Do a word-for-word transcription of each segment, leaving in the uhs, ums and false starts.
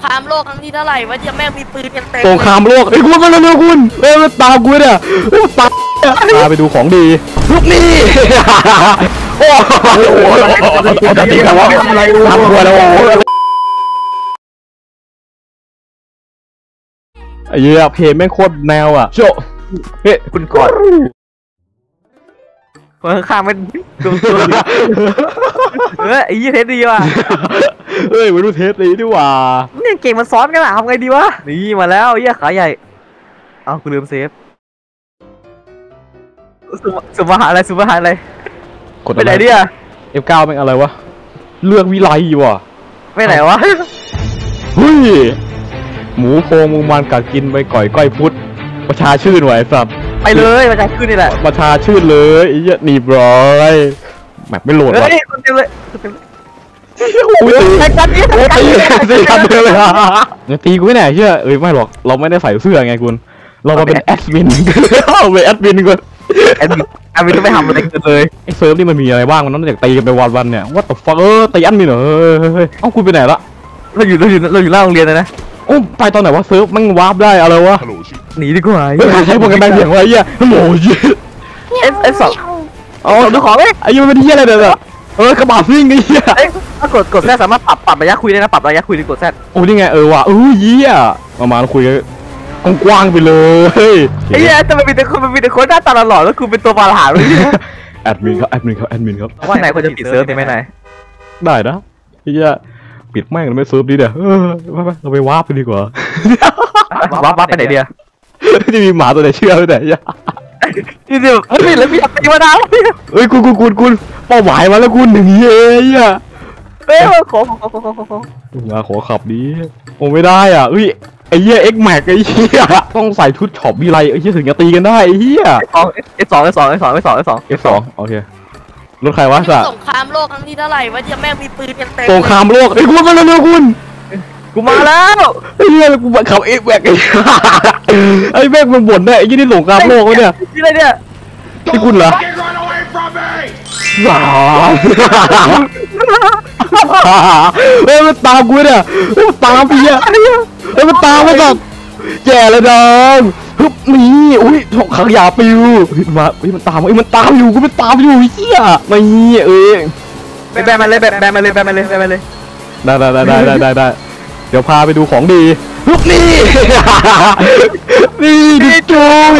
ครามโลกครั้งที่เท่าไหร่วะยังแม่งมีปืนกันเต็มสงครามโลกไอ้คุณมาเร็วๆคุณเอ้ยตามกูเนี่ยตามพาไปดูของดีลูกนี่โอ้โหจะตีกันวะทำตัวแล้วโอ้ไอ้เหี้ยเพลงแม่งโคตรแนวอ่ะโชเฮ้ยคุณกอดคนข้างๆมันดูตัวเออไอ้ยี่เทสดีว่ะเฮ้ยมาดูเทสดีดีว่าเนี่ยเก่งมันซ้อนกันอะทำไงดีวะนี่มาแล้วยี่ขาใหญ่เอาคุณลืมเซฟสุภาหาอะไรสุภาหาอะไรกดไปไหนดิอะเอฟ เก้า เป็นอะไรวะเลือกวิไลวะไปไหนวะเฮ้ยหมูโพงมูมันกัดกินไปก่อยก้อยพุทธประชาชื่นไว้สับไปเลยประชาชื่นนี่แหละประชาชื่นเลยไอ้เหี้ยหนีบร้อยแมปไม่โหลดว่ะเฮ้ยคนเต็มเลยอุ้ยตีไอ้กันนี่ตีตีกันเลยอ่ะตีกูไม่แน่เชื่อเอ้ยไม่หรอกเราไม่ได้ใส่เสื้อไงคุณเรามาเป็นแอดมินเราเป็นแอดมินก่อนแอดมินแอดมินต้องไปทำอะไรกันเลยไอ้เซิร์ฟนี่มันมีอะไรบ้างมันต้องจากตีกันไปวันๆเนี่ยว่าแต่ฟังเออตีแอดมินเหรอเฮ้ยเอ้าคุณไปไหนละเราอยู่เราอยู่เราอยู่หน้าโรงเรียนเลยนะโอ้ไปตอนไหนวะเซิร์ฟมันวาร์ปได้อะไรวะหนีดีกว่าใช้โปรแกรมเสียงอะไรเงี้ยโอ้ยเอสเอสสองอ๋อดูของเลยไอ้ยังเป็นเหี้ยอะไรเด้อเออกระบะซิ่งไอ้เหี้ยถ้ากดกดแซดสามารถปรับปรับระยะคุยได้นะปรับระยะคุยดีกดแซดโอ้นี่ไงเออว่ะเออเหี้ยประมาณคุยกันกว้างไปเลยไอ้เหี้ยจะมันมีแต่คนมันมีแต่คนหน้าตาหล่อแล้วคุณเป็นตัวปลาหาเลยแอดมินครับแอดมินครับแอดมินครับว่าไหนคนจะปิดเซิร์ฟดีไหมไหนได้นะไอ้เหี้ยปิดแม่งไม่เซิร์ฟดีเด้อเออเราไปวาร์ปไปดีกว่าวาร์ปวาร์ปไปไหนเดียวจะมีหมาตัวไหนเชื่อไม่ได้ยังนี่เดียวเฮ้ยแล้วพี่อยากตีมาดาวเฮ้ยคุณคุณคุณคุณเป้าหมายมาแล้วคุณหนึ่งเย้ยอ่ะเอ้ยขอขอขอขอขอขอมาขอขับดีโอ้ไม่ได้อ่ะเฮ้ยไอ้เหี้ยเอ็กแม็กไอ้เหี้ยต้องใส่ชุดช็อปวิไลไอ้เหี้ยถึงจะตีกันได้ไอ้เหี้ยเอฟสองเอฟสองเอฟสองเอฟสองเอฟสองเอฟสองโอเครถใครวะสัสงครามโลกครั้งที่เท่าไหร่วะยังแม่งมีปืนกันเต็มสงครามโลกไอ้คุณมาเร็วๆคุณกูมาแล้วไอ้เหี้ยกูขับเอ็กแม็กไอ้ไอ้แม็กมันบ่นได้ไอ้ยี่นี่สงครามโลกวะเนี่ยนี่อะไรเนี่ยที่คุณเหรอสามเฮ้ยมันตามกูเนี่ยมันตามพี่อ่ะเฮ้ยมันตามมาสัตว์แย่เลยดังฮึบนี่อุ้ยถกขยะปิวมาเฮ้ยมันตามเฮ้ยมันตามอยู่กูมันตามอยู่เหี้ยไม่เอ้ยไปแบมาเลยแบมาเลยแบมาเลยแบมาเลยได้ได้ได้ได้ได้ได้เดี๋ยวพาไปดูของดีฮึบนี่นี่ดิจู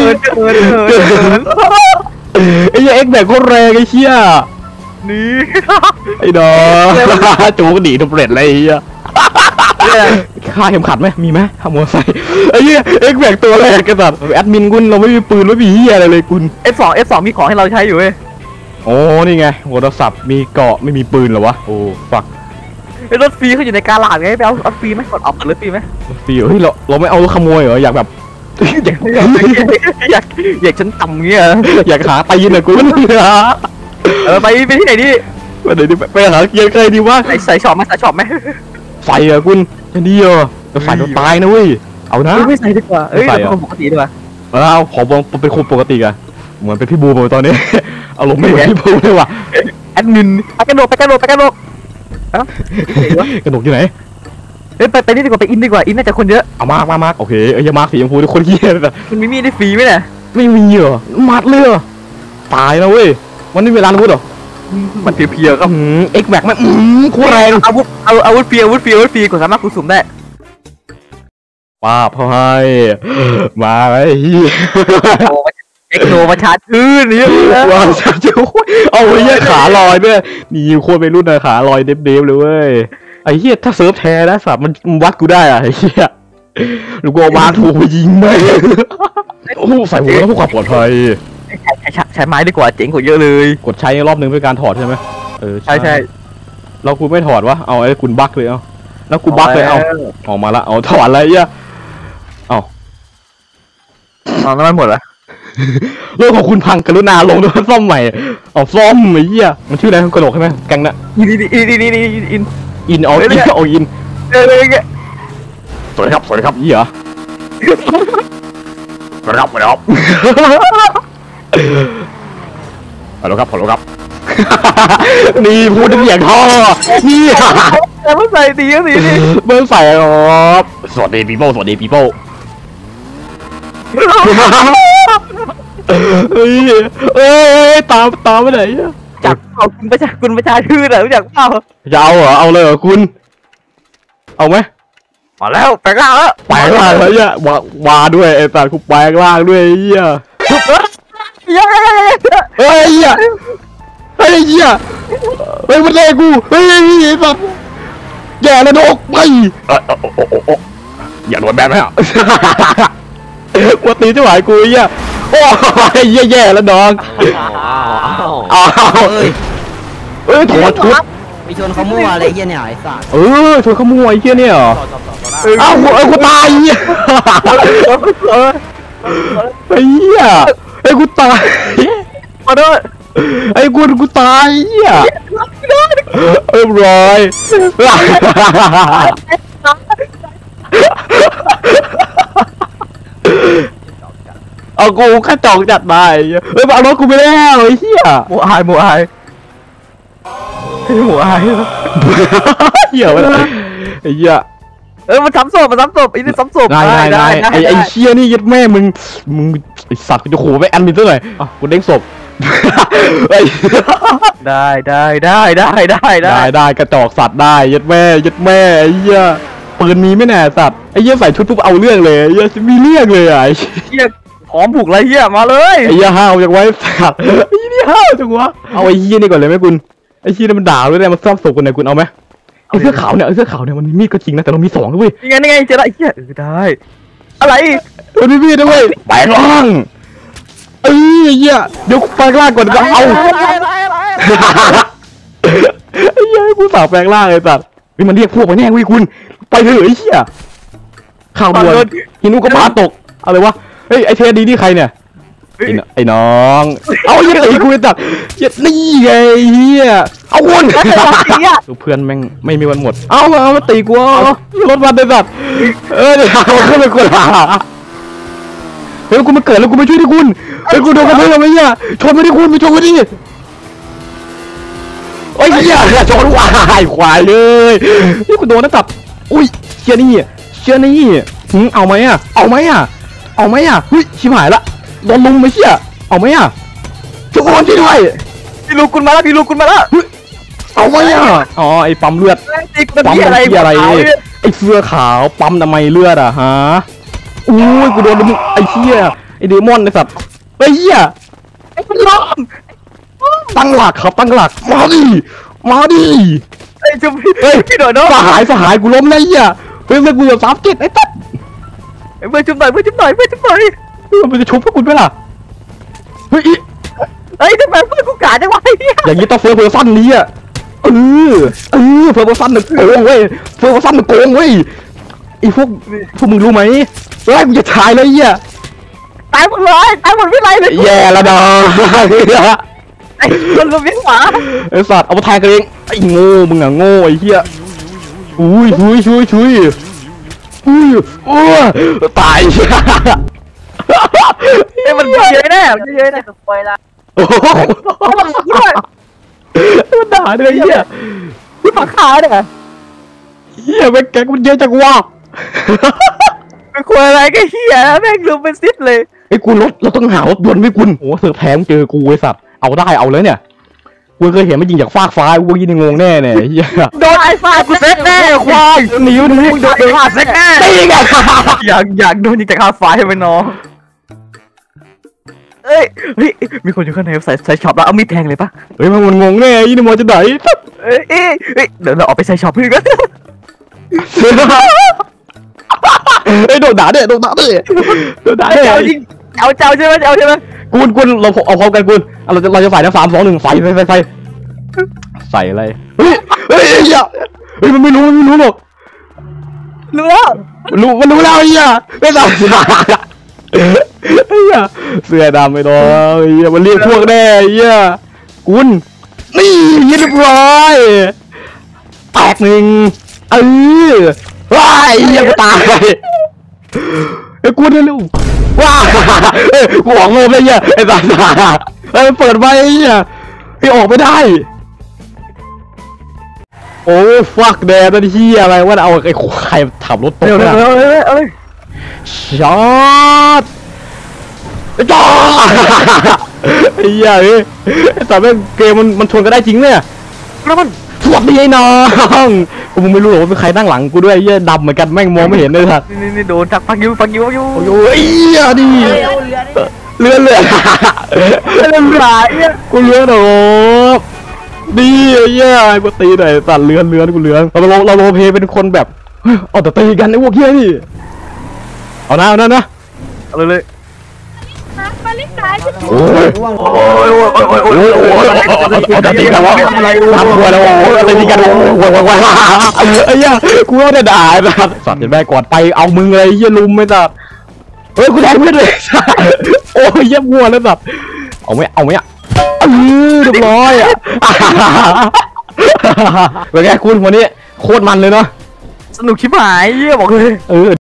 ไอ้เอ็กแบบก็แรงไอ้เชี่ยนี่ไอ้ดอจูก็หนีทุบเร็ดเลยไอ้เหี้ยค่าเข็มขัดไหมมีไหมทำมอไซค์ไอ้เหี้ยเอ็กแบกตัวแรกกันสัตว์แอดมินกุนเราไม่มีปืนไม่มีเหี้ยอะไรเลยกุนเอฟ สอง เอฟ สองมีของให้เราใช้อยู่เว้ยโอ้นี่ไงโทรศัพท์มีเกาะไม่มีปืนเหรอวะโอ้ฝักไอ้รถฟรีเขาอยู่ในกาลาดไงไปเอารถฟรีไหมกดเอารถฟรีไหมฟรีเฮ้ยเราเราไม่เอารถขโมยเหรออยากแบบอยากอยากอยากฉันต่ำเงี้ยอยากหาตีนหน่อยกุนเออไปไปที่ไหนดิไปไหนดิไปหาเกียร์ใครดีวะใส่ใส่ช็อปไหมใส่ช็อปไหมใส่อะคุณจะดีเหรอจะใส่เราตายนะเว้ยเอานะไม่ใส่ดีกว่าเอ้ยเป็นคนปกติดีกว่าเอาขอเป็นคนปกติกันเหมือนเป็นพี่บูมตอนนี้เอาลงไม่ไหวพี่บูมเลยว่ะแอดมินไปกระโดดไปกระโดดไปกระโดดกระโดดที่ไหนเอ้ยไปไปนี่ดีกว่าไปอินดีกว่าอินน่าจะคนเยอะเอามากมากมากโอเคเอ้ยมาร์คสีชมพูคนเหี้ยแต่มันมีมีดได้ฟรีไหมเนี่ยไม่มีเหรอมัดเลยเหรอตายนะเว้ยวันนี้เวลาพูดเหรอมันเพียวๆครับเอ็กแบกไม่อืมโคตรแรงอาวุธเอาอาวุธฟรีอาวุธฟรีอาวุธฟรีกดสามารถกดสุ่มได้ป้าพ่อให้มาไอ้เอ็กโนมาชาร์จชื่นนี่ว่าชาร์จเอาไอ้เหี้ยขาลอยด้วยนี่โคตรไปรุ่นเลยขาลอยเด็บเด็บเลยเว้ยไอ้เหี้ยถ้าเซิร์ฟแท้นะสัตว์มันวัดกูได้อะไอ้เหี้ยหรือกูเอามาถูกยิงไหมโอ้ใส่หัวแล้วเพื่อความปลอดภัยใช้ใช้ไม้ดีกว่าเจ๋งกว่าเยอะเลยกดใช้รอบนึงเพื่อการถอดใช่ไหมเออใช่ใช่เรากูไม่ถอดวะเอาไอ้คุณบั๊กเลยเอาแล้วกูบั๊กเลยเอาออกมาละเอาถอดอะไรเงี้ยเอาเอาแล้วมันหมดละเรื่องของคุณพังกรุณาลงด้วยซ่อมใหม่เอาซ่อมไอ้เหี้ยมันชื่ออะไรกระโหลกใช่ไหมกังนะอินอินอินอินอินอินอินเอาอินเอาอินเออเลยสวัสดีครับสวัสดีครับยี่เหรอสวัสดีครับสวัสดีครับฮัลโหลครับฮัลโหลครับนี่พูดเสียงท่อนี่แต่ไม่ใส่ตีก็สีนี่เบิ้งใส่อ๋อสวัสดีปีโป้สวัสดีปีโป้เฮ้ยเอ้ยตามตามไปไหนจับเอาคุณประชาคุณประชาชื่อเหรอรู้จักเปล่าจะเอาเหรอเอาเลยเหรอคุณเอาไหมมาแล้วแปลงร่างแล้วแปลงร่างแล้วเนี่ยมามาด้วยไอ้สัตว์กูแปลงร่างด้วยไอ้เหี้ยเย้เฮ้ยไอ้เหี้ยเฮ้ยไอ้เหี้ยเฮ้ยมันเล่กูเฮ้ยไอ้สัตว์แย่แล้วนกไปเออโอ้โอ้อย่าโดนแบนไหมอ่ะกูตีจะไหวกูไอ้เหี้ยโอ้ยแย่แย่แล้วน้องอ้าวเอ้ยเอ้ยถอดชุดไปชนเขามั่วอะไรเงี้ยเนี่ยไอ้สัสเออชวนขโมยไอ้เหี้ยเนี่ยเหรอเอ้ากูเอ้ยกูตายไอ้เหี้ยไอ้เหี้ยไอ้กูตายมาด้วยไอ้กูกูตายไอ้เหี้ยเรียบร้อยเอากูแค่จอกจัดไปเฮ้ยเอารถกูไปแล้วไอ้เหี้ยหมูอายหมูอายหมูอายเหี้ยวะไอ้เหี้ยเออมันซ้ำศพมันซ้ำศพไอ้นี่ซ้ำศพง่ายง่ายง่ายไอ้ไอ้เชี่ยนี่ยัดแม่มึงมึงไอ้สัตว์กูจะขู่ไปแอนมินซะหน่อยอ่ะกูเด้งศพได้ได้ได้ได้ได้ได้ได้กระจอกสัตว์ได้ยัดแม่ยัดแม่ไอ้เหี้ยปืนมีไม่แน่สัตว์ไอ้เหี้ยใส่ชุดปุ๊บเอาเรื่องเลยไอ้เหี้ยมีเรื่องเลยอ่ะไอ้เฮียพร้อมผูกไรเฮียมาเลยไอ้เหี้ยห้าวจังไว้สัตว์ไอ้นี่ห้าวจังวะเอาไอ้เหี้ยนี่ก่อนเลยไหมคุณไอ้เหี้ยนี่มันด่าด้วยเนี่ยมันซ้ำศพกันเนี่ยคุณเอาไหมไอ้เสื้อขาวเนี่ยไอ้เสื้อขาวเนี่ยมันมีมีดก็จริงนะแต่เรามีสองด้วยยังไงยังไงเจอละเฮียเออได้อะไรมันมีมีดด้วยแปลงร่างเอ้ยเหี้ยเดี๋ยวแปลงร่างก่อนก็เอา ไอ้เหี้ยกูสาวแปลงร่างเลยสัตว์เฮ้ยมันเรียกพวกมาแน่เว้ยคุณไปเถอะไอ้เหี้ยข่าวด่วนฮินุก็พาตกอะไรวะเฮ้ยไอ้เทดีนี่ใครเนี่ยไอ้ไอ้น้องเอาเหี้ยไอ้กูตัดเหี้ยนี่ไงเหี้ยเอาวนเพื่อนแม่งไม่มีวันหมดเอาเอามาตีกูรถวันเลยสัตว์เออเดี๋ยวเอาขึ้นไปกูละเฮ้ยกูมาเกิดแล้วกูมาช่วยดิคุณเฮ้ยกูโดนกระเทือนไหมเนี่ยชนไม่ได้คุณไปชนไม่ได้โอ้ยเหี้ยชนวายควายเลยนี่กูโดนนะตับอุ้ยเชี่ยนี่เชี่ยนี่หืมเอาไหมอ่ะเอาไหมอ่ะเอาไหมอ่ะเฮ้ยชิบหายละโดนลุมไปเชี่ยเอาไหมอ่ะทุกคนช่วยด้วยพี่ลูกคุณมาแล้วพี่ลูกคุณมาแล้วเอาไหมอ่ะอ๋อไอ้ปั๊มเลือดตีกูปั๊มอะไรที่อะไรไอ้เสื้อขาวปั๊มทำไมเลือดอ่ะฮะอุ้ยกูโดนลุมไอ้เชี่ยไอ้เดมอนไอ้สัตว์ไอ้เหี้ยไอ้คุณล้อมตั้งหลักครับตั้งหลักมาดิมาดิไอ้จุ๊บเฮ้ยพี่หน่อยเนาะสหายสหายกูล้มเลยอ่ะเฮ้ยเพื่อนกูจะซับเก็ตไอ้ตัดเพื่อนจุ๊บหน่อยเพื่อนจุ๊บหน่อยเพื่อนจุ๊บหน่อยมันจะชุบพวกคุณไหมล่ะเฮ้ยเฮ้ยทำไมเพื่อนกูกาจังวะไอ้เนี่ยอย่างนี้ต้องเฟิร์สเพอร์ซันนี้อ่ะเออเออเฟิร์สเพอร์ซันหนึ่งโกงเว้ยเฟิร์สเพอร์ซันหนึ่งโกงเว้ยไอ้พวกพวกมึงรู้ไหมเฮ้ยกูจะถ่ายเลยอ่ะตายหมดเลยตายหมดไม่ไรเลยแย่ละดอไอ้คนลุมยิ่งหมาไอ้สัตว์เอามาแทงกันเองไอ้โง่มึงอ่ะโง่ไอ้เหี้ยอุ้ยชุยชุยชุยอุ้ยโอ้ตายไอ้มันเยอะแน่มันเยอะแน่สปอยละโอ้โหมันด่าด้วยเหี้ยพี่ปากขาเนี่ยเหี้ยแม่งแกมันเยอะจังวะเป็นควายอะไรก็เหี้ยแม่งลุมเป็นซิดเลยไอ้กูรถเราต้องหารถด่วนไม่คุณโอ้เสือแถมเจอกูไอ้สัตว์เอาได้เอาเลยเนี่ยกูเคยเห็นมันยิงจากฟากฟ้ากูยิงในงงแน่เนี่ยเหี้ยโดนไอ้ฟาดกูเซ็ตแน่ควายหนีมันหนีโดนไอ้ฟาดเซ็ตแน่ตีไงอยากอยากโดนยิงจากคาฟ้าให้ไหมน้องเอ้ยเฮ้ยมีคนอยู่ข้างในใส่ใส่ช็อปแล้วเอามีดแทงเลยปะเฮ้ยมันงงแน่ยี่นี่มอจะไหนเอ้ยเอ้ยเอ้ยเดี๋ยวเราออกไปใส่ช็อปพี่กันเฮ้ยโดนด่าเด้โดนด่าเด้โดนด่าเด้เจ้ายิงเอาเจ้าใช่ไหมเจ้าใช่ไหมกูนกูนเราเอาพร้อมกันกูนเราจะเราจะใส่นะสามสองหนึ่งใส่ใส่ใส่ใส่ใส่อะไรเฮ้ยเฮ้ยอย่าเฮ้ยมันไม่รู้มันไม่รู้หรอกรู้แล้วรู้มันรู้แล้วไอ้เหี้ยไม่ใส่ไอ้เหี้ยเสื้อดำไม่ต้องไอ้เหี้ยมันเรียกพวกแน่ไอ้เหี้ยกุนนี่เรียบร้อยแตกหนึ่งเออว้ายไอ้เหี้ยกูตายไอ้กุนเร็วว้าเฮ้ยกูหวังโง่เลยเหี้ยไอ้สัสเฮ้ยเปิดไว้ไอ้เหี้ยพี่ออกไม่ได้โอ้ฟักแดดนั่นเฮียอะไรวะเอาไอ้ใครขับรถตกเร็วเร็วนะเร็วเร็วเร็วช็อตจ้าไอ้เหี้ยเอ้ยแต่แม่งเกมมันมันชนกันได้จริงเนี่ยแล้วมันสวัสดีไอ้น้องกูมึงไม่รู้หรอกว่าเป็นใครนั่งหลังกูด้วยไอ้เหี้ยดำเหมือนกันแม่งมองไม่เห็นเลยสัตว์นี่นี่โดนจักฟังยูฟังยูฟังยูโอ้ยไอ้เหี้ยดิเลื่อนเลื่อนเรื่องหลายเนี่ยกูเลื่อนโอ้ดีไอ้เหี้ยกูตีหน่อยสัตว์เลื่อนเลื่อนกูเลื่อนเราเราเราโรลเพลย์เป็นคนแบบเอาแต่ตีกันไอ้พวกเหี้ยนี่เอานะเอานะนะเอาเลยเลยมาลิกายโอ้ยว่างโอ้ยโอ้ยโอ้ยโอ้ยโอ้ยโอ้ยโอ้ยเอาแต่ตีกันวะทำกลัวแล้วโอ้ยตีกันโอ้ยโอ้ยโอ้ยไอ้เหี้ยกูก็ได้ด่าไอ้สัตว์สัตว์เห็นไหมก่อนไปเอามึงเลยเหี้ยลุมไม่สัตว์เฮ้ยกูแทงเพื่อนเลยโอ้ยเยี่ยมงัวแล้วสัตว์เอาไหมเอาไหมอ่ะเออเรียบร้อยอ่ะเป็นไงคุณวันนี้โคตรมันเลยเนาะสนุกชิบหายเยี่ยบอกเลยเออ